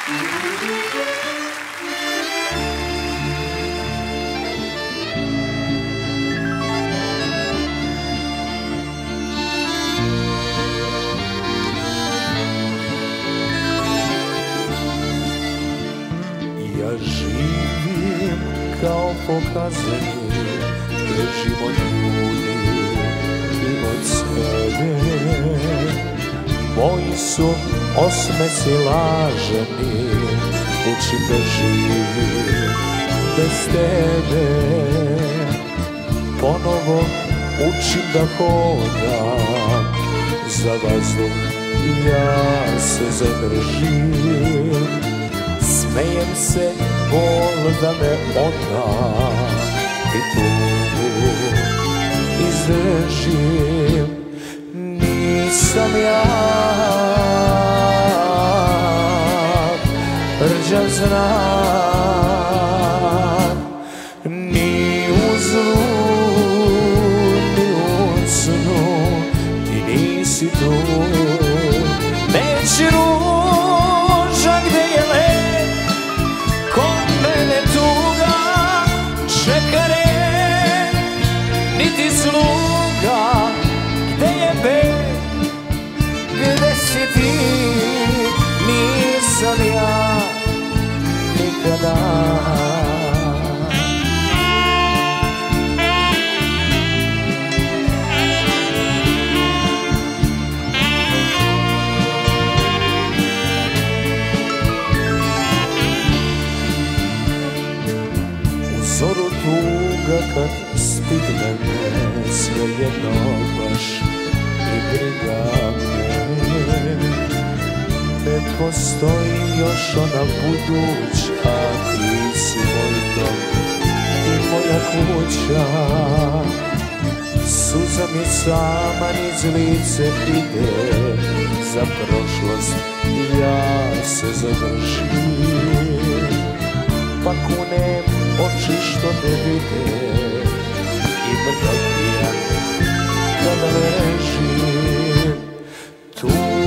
Ja živim kao pokazani, držim od ljudi i od sebe. Moji su osmeci laženi, učim da živim bez tebe. Ponovo učim da hodam, za vazduh ja se zadržim. Smejem se, bol da me odda i tugu izdržim. Nisam ja rđav znak, ni u zlu, ni u snu, ti nisi tu. Neći ruža gde je let, kod mene tuga čeka red, niti sluga gde je bed, gde si ti, nisam ja nikada. U zoru tuga kad stigne me, svejedno baš i briga me. Ne postoji još ona buduća, ti si moj dom i moja kuća. Suza mi sama niz lice ide, za prošlost ja se zadržim. Pa kunem oči što ne vide i mrtav pijan kada ležim tu.